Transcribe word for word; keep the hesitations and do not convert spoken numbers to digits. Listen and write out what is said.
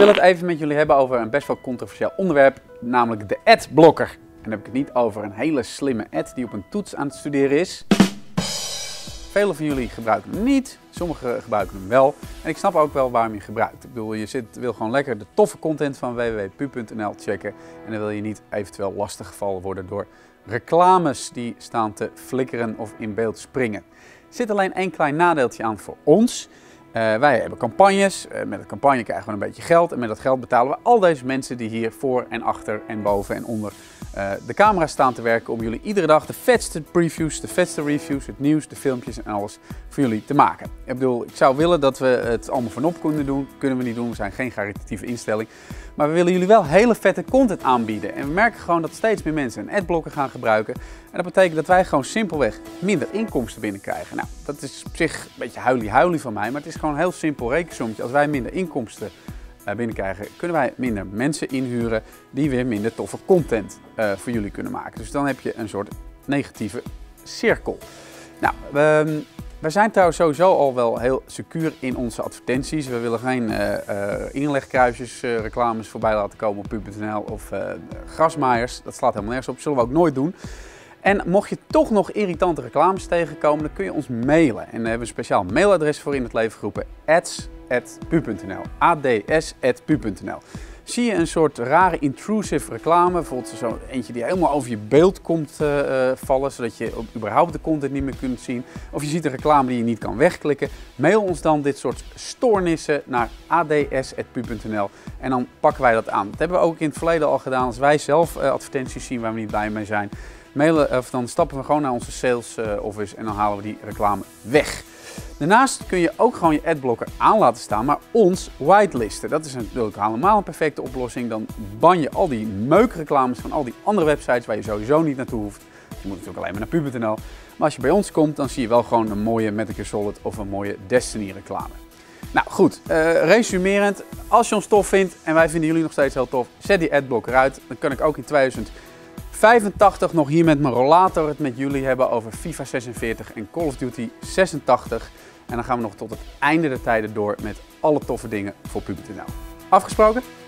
wil het even met jullie hebben over een best wel controversieel onderwerp, namelijk de adblocker. En dan heb ik het niet over een hele slimme ad die op een toets aan het studeren is. Velen van jullie gebruiken hem niet, sommigen gebruiken hem wel. En ik snap ook wel waarom je gebruikt. Ik bedoel, je zit, wil gewoon lekker de toffe content van w w w punt pu punt n l checken. En dan wil je niet eventueel lastiggevallen worden door reclames die staan te flikkeren of in beeld springen. Er zit alleen één klein nadeeltje aan voor ons. Uh, wij hebben campagnes, uh, met de campagne krijgen we een beetje geld en met dat geld betalen we al deze mensen die hier voor en achter en boven en onder uh, de camera staan te werken om jullie iedere dag de vetste previews, de vetste reviews, het nieuws, de filmpjes en alles voor jullie te maken. Ik bedoel, ik zou willen dat we het allemaal vanop kunnen doen, kunnen we niet doen, we zijn geen caritatieve instelling. Maar we willen jullie wel hele vette content aanbieden en we merken gewoon dat steeds meer mensen een adblocker gaan gebruiken. En dat betekent dat wij gewoon simpelweg minder inkomsten binnenkrijgen. Nou, dat is op zich een beetje huilie-huilie van mij, maar het is gewoon een heel simpel rekensommetje. Als wij minder inkomsten uh, binnenkrijgen, kunnen wij minder mensen inhuren die weer minder toffe content uh, voor jullie kunnen maken. Dus dan heb je een soort negatieve cirkel. Nou, we, we zijn trouwens sowieso al wel heel secuur in onze advertenties. We willen geen uh, uh, inlegkruisjes, uh, reclames voorbij laten komen op pu punt n l of uh, grasmaaiers. Dat slaat helemaal nergens op, dat zullen we ook nooit doen. En mocht je toch nog irritante reclames tegenkomen, dan kun je ons mailen. En daar hebben we een speciaal mailadres voor in het leven geroepen, ads at pu punt n l, a d s at pu punt n l. Zie je een soort rare intrusive reclame, bijvoorbeeld zo eentje die helemaal over je beeld komt uh, uh, vallen, zodat je überhaupt de content niet meer kunt zien. Of je ziet een reclame die je niet kan wegklikken. Mail ons dan dit soort stoornissen naar a d s at pu punt n l en dan pakken wij dat aan. Dat hebben we ook in het verleden al gedaan als wij zelf uh, advertenties zien waar we niet blij mee zijn. Mailen, of dan stappen we gewoon naar onze sales office en dan halen we die reclame weg. Daarnaast kun je ook gewoon je adblocker aan laten staan, maar ons whitelisten. Dat is natuurlijk helemaal een perfecte oplossing. Dan ban je al die meukreclames van al die andere websites waar je sowieso niet naartoe hoeft. Je moet natuurlijk alleen maar naar pu punt n l. Maar als je bij ons komt, dan zie je wel gewoon een mooie Metal Gear Solid of een mooie Destiny reclame. Nou goed, uh, resumerend, als je ons tof vindt en wij vinden jullie nog steeds heel tof, zet die adblocker uit. Dan kan ik ook in tweeduizend vijfentachtig nog hier met mijn rollator het met jullie hebben over FIFA zesenveertig en Call of Duty zesentachtig. En dan gaan we nog tot het einde der tijden door met alle toffe dingen voor pu punt n l. Afgesproken?